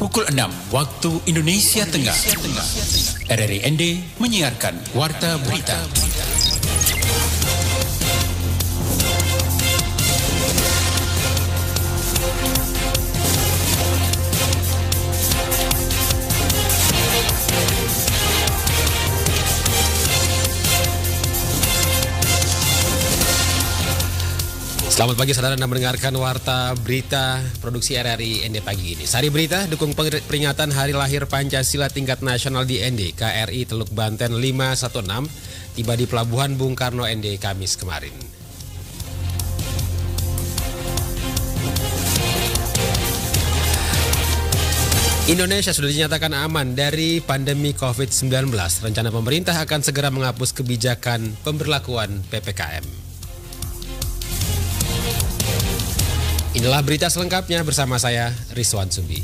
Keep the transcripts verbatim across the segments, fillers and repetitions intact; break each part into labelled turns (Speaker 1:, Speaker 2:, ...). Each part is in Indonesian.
Speaker 1: Pukul enam waktu Indonesia Tengah. R R I N D menyiarkan Warta Berita.
Speaker 2: Selamat pagi saudara, Anda mendengarkan Warta Berita Produksi R R I N D pagi ini. Sari berita, dukung peringatan Hari Lahir Pancasila tingkat nasional di N D. K R I Teluk Banten lima satu enam tiba di Pelabuhan Bung Karno N D Kamis kemarin. Indonesia sudah dinyatakan aman dari pandemi covid sembilan belas. Rencana pemerintah akan segera menghapus kebijakan pemberlakuan P P K M. Inilah berita selengkapnya bersama saya, Rizwan Sumbi.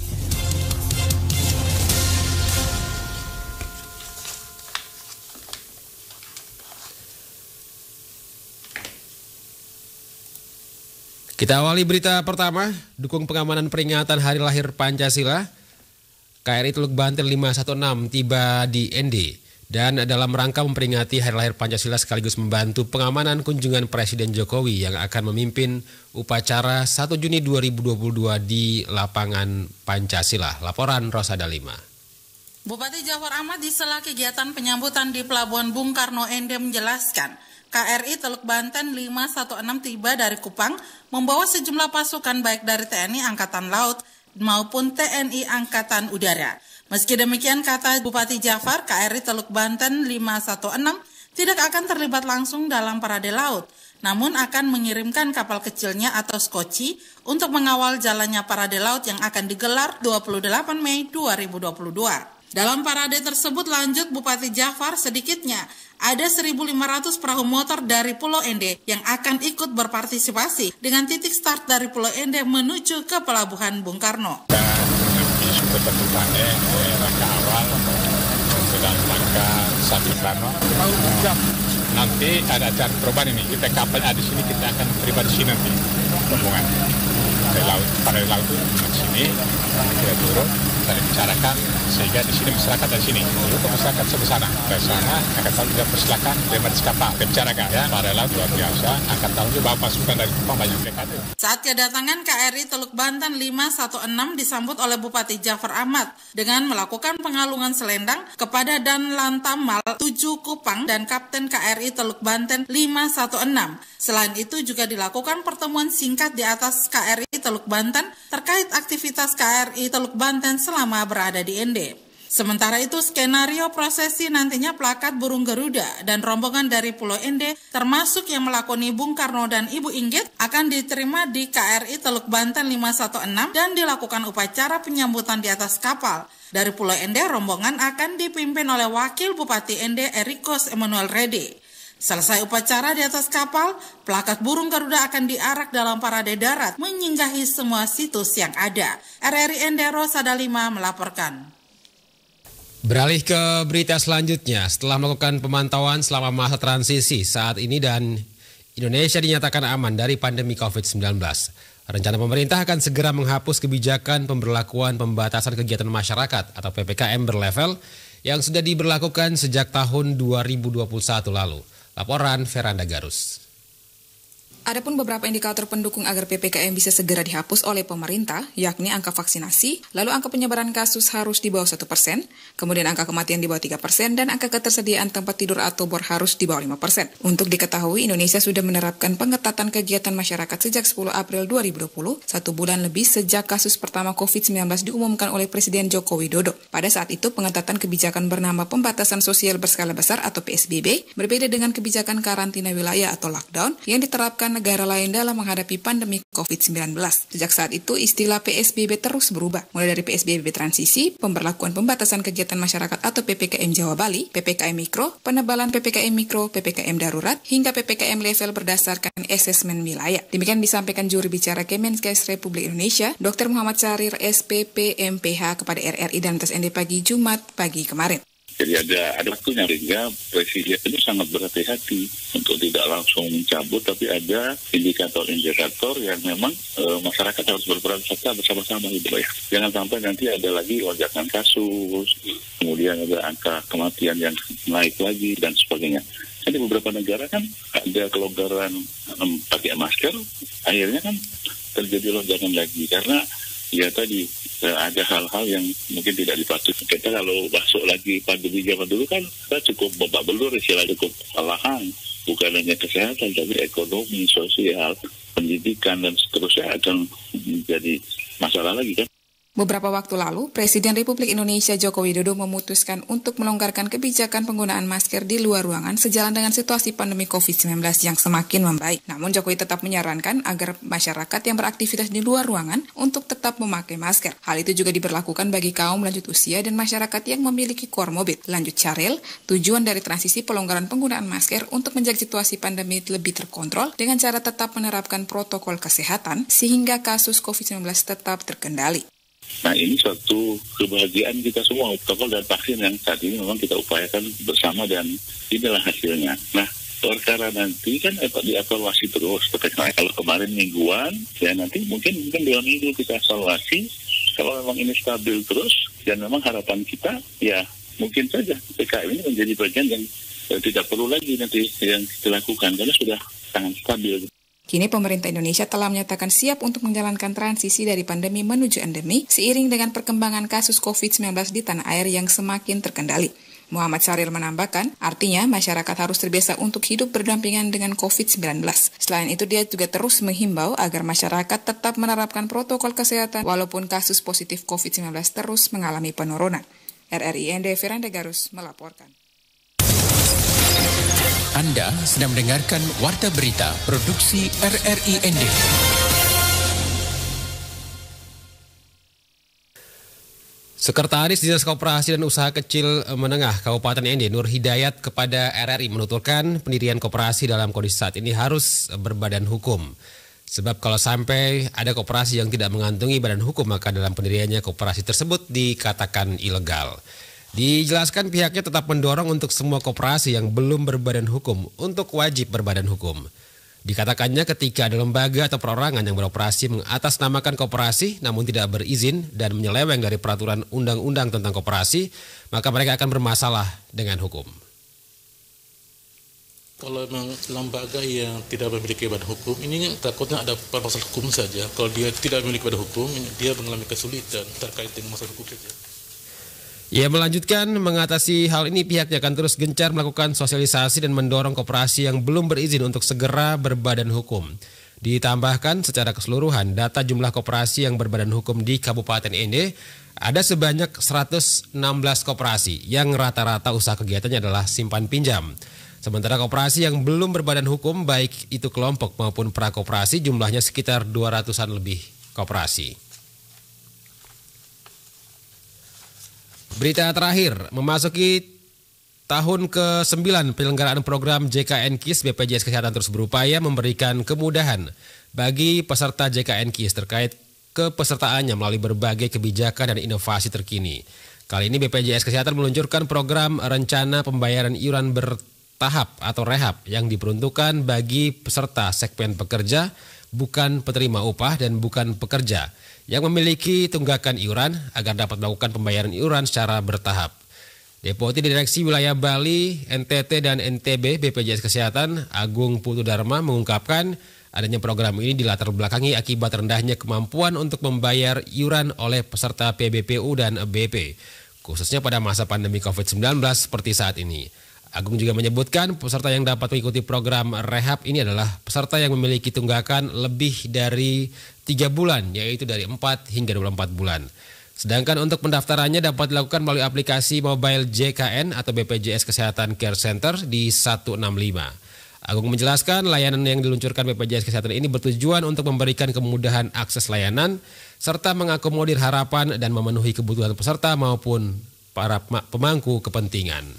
Speaker 2: Kita awali berita pertama, dukung pengamanan peringatan Hari Lahir Pancasila. K R I Teluk Banten lima satu enam tiba di N D. Dan dalam rangka memperingati Hari Lahir Pancasila sekaligus membantu pengamanan kunjungan Presiden Jokowi yang akan memimpin upacara satu Juni dua ribu dua puluh dua di lapangan Pancasila. Laporan Rosada lima.
Speaker 3: Bupati Jafar Ahmad di sela kegiatan penyambutan di Pelabuhan Bung Karno N D menjelaskan, K R I Teluk Banten lima satu enam tiba dari Kupang membawa sejumlah pasukan baik dari T N I Angkatan Laut maupun T N I Angkatan Udara. Meski demikian, kata Bupati Jafar, K R I Teluk Banten lima satu enam tidak akan terlibat langsung dalam parade laut, namun akan mengirimkan kapal kecilnya atau skoci untuk mengawal jalannya parade laut yang akan digelar dua puluh delapan Mei dua ribu dua puluh dua. Dalam parade tersebut, lanjut Bupati Jafar, sedikitnya ada seribu lima ratus perahu motor dari Pulau N D yang akan ikut berpartisipasi dengan titik start dari Pulau N D menuju ke Pelabuhan Bung Karno.
Speaker 4: Ketentuannya rangka awal sedang rangka satu Karno. Nanti ada acara perubahan ini. Kita kapal ada di sini, kita akan terlibat di sini nanti rombongan dari laut, pada laut itu di sini kita turun, kita bicarakan sehingga di sini masyarakat dari sini. Lalu ke masyarakat sebelah sana, dari sana akan tahu juga persilakan terima di kapal. Kita bicarakan ya, pada laut luar biasa. Akan tahu juga bawa pasukan dari Kupang banyak dekat.
Speaker 3: Saat kedatangan K R I Teluk Banten lima satu enam disambut oleh Bupati Jafar Ahmad dengan melakukan pengalungan selendang kepada Dan Lantamal tujuh Kupang dan Kapten K R I Teluk Banten lima satu enam. Selain itu juga dilakukan pertemuan singkat di atas K R I Teluk Banten terkait aktivitas K R I Teluk Banten selama berada di N D. Sementara itu, skenario prosesi nantinya plakat burung Garuda dan rombongan dari Pulau N D termasuk yang melakoni Bung Karno dan Ibu Inggit akan diterima di K R I Teluk Banten lima satu enam dan dilakukan upacara penyambutan di atas kapal. Dari Pulau N D, rombongan akan dipimpin oleh Wakil Bupati N D Erikos Emmanuel Rede. Selesai upacara di atas kapal, plakat burung Garuda akan diarak dalam parade darat menyinggahi semua situs yang ada. R R I N D Rosada lima melaporkan.
Speaker 2: Beralih ke berita selanjutnya, setelah melakukan pemantauan selama masa transisi saat ini dan Indonesia dinyatakan aman dari pandemi covid sembilan belas. Rencana pemerintah akan segera menghapus kebijakan pemberlakuan pembatasan kegiatan masyarakat atau P P K M berlevel yang sudah diberlakukan sejak tahun dua ribu dua puluh satu lalu. Laporan Veranda Garus.
Speaker 5: Adapun beberapa indikator pendukung agar P P K M bisa segera dihapus oleh pemerintah, yakni angka vaksinasi, lalu angka penyebaran kasus harus di bawah satu persen, kemudian angka kematian di bawah tiga persen, dan angka ketersediaan tempat tidur atau bor harus di bawah lima persen. Untuk diketahui, Indonesia sudah menerapkan pengetatan kegiatan masyarakat sejak sepuluh April dua ribu dua puluh, satu bulan lebih sejak kasus pertama covid sembilan belas diumumkan oleh Presiden Joko Widodo. Pada saat itu, pengetatan kebijakan bernama Pembatasan Sosial Berskala Besar atau P S B B berbeda dengan kebijakan karantina wilayah atau lockdown yang diterapkan negara lain dalam menghadapi pandemi covid sembilan belas. Sejak saat itu, istilah P S B B terus berubah, mulai dari P S B B transisi, pemberlakuan pembatasan kegiatan masyarakat atau P P K M Jawa Bali, P P K M Mikro, penebalan P P K M Mikro, P P K M Darurat, hingga P P K M level berdasarkan asesmen wilayah. Demikian disampaikan juru bicara Kemenkes Republik Indonesia, Doktor Muhammad Syahrir S P P M P H kepada R R I dan Tes N D pagi Jumat pagi kemarin.
Speaker 6: Jadi ada ada waktunya sehingga presiden itu sangat berhati-hati untuk tidak langsung mencabut, tapi ada indikator-indikator yang memang e, masyarakat harus berperan serta bersama-sama gitu ya. Jangan sampai nanti ada lagi lonjakan kasus, kemudian ada angka kematian yang naik lagi dan sebagainya. Jadi beberapa negara kan ada kelonggaran um, pakai masker, akhirnya kan terjadi lonjakan lagi karena ya tadi ada hal-hal yang mungkin tidak dipatuhi. Kita kalau masuk lagi pandemi zaman dulu kan kita cukup babak belur, istilah cukup kewalahan. Bukan hanya kesehatan, tapi ekonomi, sosial, pendidikan, dan seterusnya akan menjadi masalah lagi kan.
Speaker 5: Beberapa waktu lalu, Presiden Republik Indonesia Joko Widodo memutuskan untuk melonggarkan kebijakan penggunaan masker di luar ruangan sejalan dengan situasi pandemi covid sembilan belas yang semakin membaik. Namun Jokowi tetap menyarankan agar masyarakat yang beraktivitas di luar ruangan untuk tetap memakai masker. Hal itu juga diberlakukan bagi kaum lanjut usia dan masyarakat yang memiliki komorbid. Lanjut Syaril, tujuan dari transisi pelonggaran penggunaan masker untuk menjaga situasi pandemi lebih terkontrol dengan cara tetap menerapkan protokol kesehatan sehingga kasus covid sembilan belas tetap terkendali.
Speaker 6: Nah ini suatu kebahagiaan kita semua, protokol dan vaksin yang saat ini memang kita upayakan bersama dan inilah hasilnya. Nah perkara nanti kan dievaluasi terus. Nah, kalau kemarin mingguan, ya nanti mungkin mungkin dua minggu kita evaluasi. Kalau memang ini stabil terus dan memang harapan kita ya mungkin saja P K M ini menjadi bagian yang eh, tidak perlu lagi nanti yang dilakukan karena sudah sangat stabil.
Speaker 5: Kini pemerintah Indonesia telah menyatakan siap untuk menjalankan transisi dari pandemi menuju endemi seiring dengan perkembangan kasus covid sembilan belas di tanah air yang semakin terkendali. Muhammad Syaril menambahkan, artinya masyarakat harus terbiasa untuk hidup berdampingan dengan covid sembilan belas. Selain itu, dia juga terus menghimbau agar masyarakat tetap menerapkan protokol kesehatan walaupun kasus positif covid sembilan belas terus mengalami penurunan. R R I N D Firanda Garus melaporkan.
Speaker 1: Anda sedang mendengarkan Warta Berita Produksi R R I N D.
Speaker 2: Sekretaris Dinas Koperasi dan Usaha Kecil Menengah Kabupaten N D Nur Hidayat kepada R R I menuturkan pendirian koperasi dalam kondisi saat ini harus berbadan hukum. Sebab kalau sampai ada koperasi yang tidak mengantungi badan hukum, maka dalam pendiriannya koperasi tersebut dikatakan ilegal. Dijelaskan pihaknya tetap mendorong untuk semua koperasi yang belum berbadan hukum untuk wajib berbadan hukum. Dikatakannya ketika ada lembaga atau perorangan yang beroperasi mengatasnamakan koperasi namun tidak berizin dan menyeleweng dari peraturan undang-undang tentang koperasi, maka mereka akan bermasalah dengan hukum.
Speaker 7: Kalau memang lembaga yang tidak memiliki badan hukum, ini takutnya ada masalah hukum saja. Kalau dia tidak memiliki badan hukum, dia mengalami kesulitan terkait dengan masalah hukum saja.
Speaker 2: Ia melanjutkan, mengatasi hal ini pihaknya akan terus gencar melakukan sosialisasi dan mendorong koperasi yang belum berizin untuk segera berbadan hukum. Ditambahkan secara keseluruhan data jumlah koperasi yang berbadan hukum di Kabupaten N D ada sebanyak seratus enam belas koperasi yang rata-rata usaha kegiatannya adalah simpan pinjam. Sementara koperasi yang belum berbadan hukum baik itu kelompok maupun prakoperasi jumlahnya sekitar dua ratusan lebih koperasi. Berita terakhir, memasuki tahun ke sembilan penyelenggaraan program J K N K I S, B P J S Kesehatan terus berupaya memberikan kemudahan bagi peserta J K N K I S terkait kepesertaannya melalui berbagai kebijakan dan inovasi terkini. Kali ini B P J S Kesehatan meluncurkan program rencana pembayaran iuran bertahap atau rehab yang diperuntukkan bagi peserta segmen pekerja, bukan penerima upah dan bukan pekerja yang memiliki tunggakan iuran agar dapat melakukan pembayaran iuran secara bertahap. Deputi Direksi Wilayah Bali, N T T dan N T B B P J S Kesehatan Agung Putu Dharma mengungkapkan adanya program ini dilatar belakangi akibat rendahnya kemampuan untuk membayar iuran oleh peserta P B P U dan B P, khususnya pada masa pandemi covid sembilan belas seperti saat ini. Agung juga menyebutkan peserta yang dapat mengikuti program rehab ini adalah peserta yang memiliki tunggakan lebih dari tiga bulan, yaitu dari empat hingga dua puluh empat bulan. Sedangkan untuk pendaftarannya dapat dilakukan melalui aplikasi mobile J K N atau B P J S Kesehatan Care Center di satu enam lima. Agung menjelaskan layanan yang diluncurkan B P J S Kesehatan ini bertujuan untuk memberikan kemudahan akses layanan serta mengakomodir harapan dan memenuhi kebutuhan peserta maupun para pemangku kepentingan.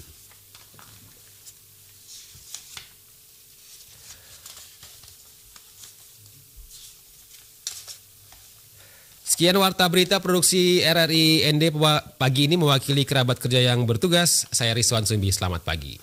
Speaker 2: Sekian warta berita produksi R R I N D pagi ini mewakili kerabat kerja yang bertugas. Saya Rizwan Sumbi, selamat pagi.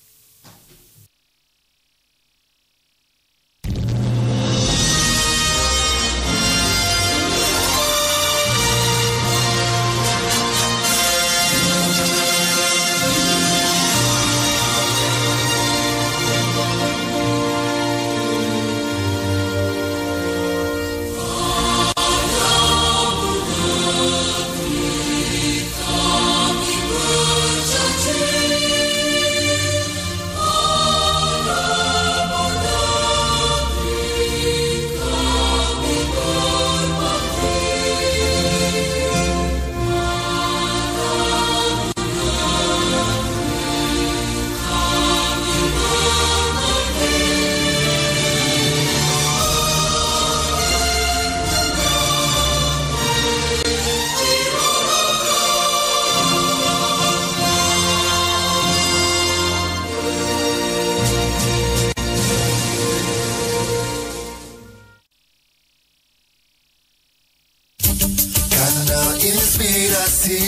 Speaker 8: Inspirasi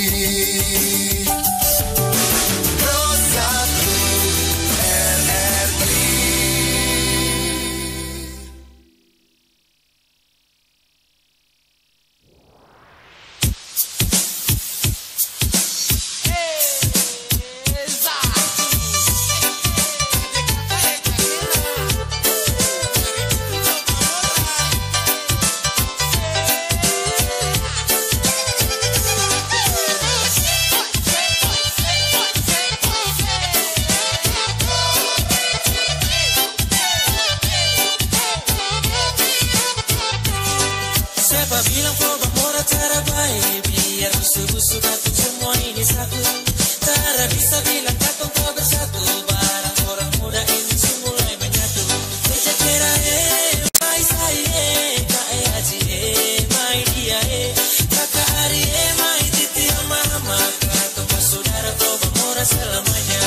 Speaker 8: Rosatu R R I.
Speaker 9: Siapa bilang coba mora cara baik, biar busu-busu datang semua ini satu. Tara bisa bilang katong kau bersatu, barang orang muda ini semulai menyatu. Eja kera eh, mai sai eh, ka eh aji eh, mai dia eh, kakak Ari eh, mai titi ama-ama. Katong bersaudara coba mora selamanya.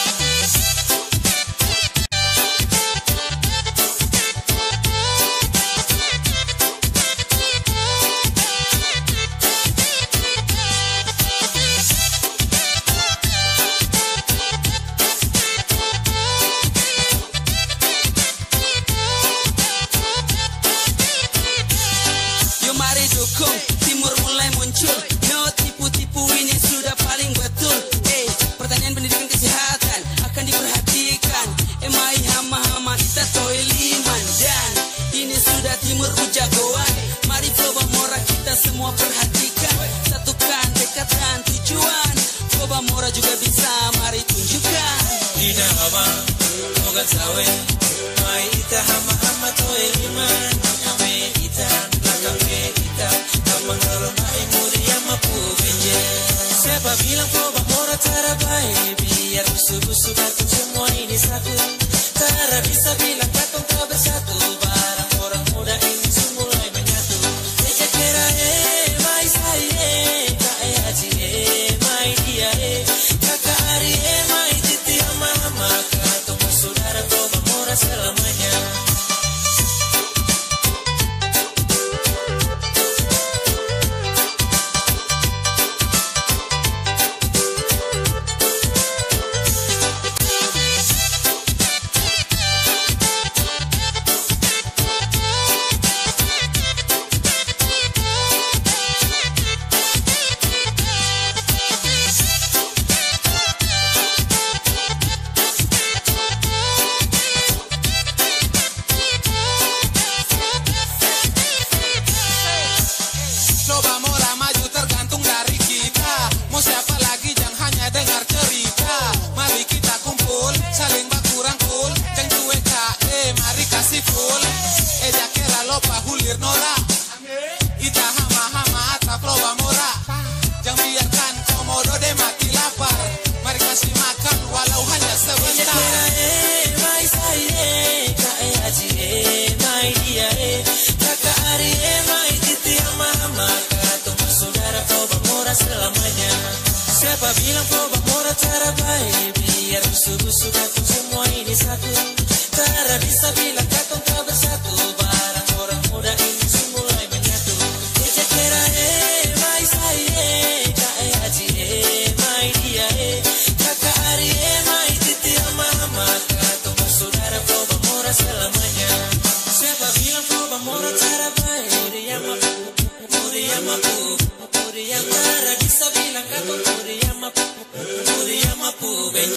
Speaker 9: Timur mulai muncul, no tipu-tipu ini sudah paling betul. Eh, pertanyaan pendidikan kesehatan akan diperhatikan. Emai hama-hama kita toiliman dan ini sudah timur ujagoan. Mari coba mora kita semua perhatikan, satukan dekatan tujuan. Coba mora juga bisa, mari tunjukkan. Ina hama, moga tawe, mai ita hama-hama toiliman. Kame ita, kame ita. Siapa bilang coba mora cara baik, biar busu-busu datang semua ini satu. Tara bisa bilang katong kau bersatu, barang orang muda ini semulai menyatu. Eja kera eh, mai sai eh, ka eh aji eh, mai dia eh, kakak Ari eh, mai titi ama-ama. Katong bersaudara coba mora selamanya. Siapa bilang coba mora cara baik, biar busu-busu datang semua ini satu. Tara bisa bilang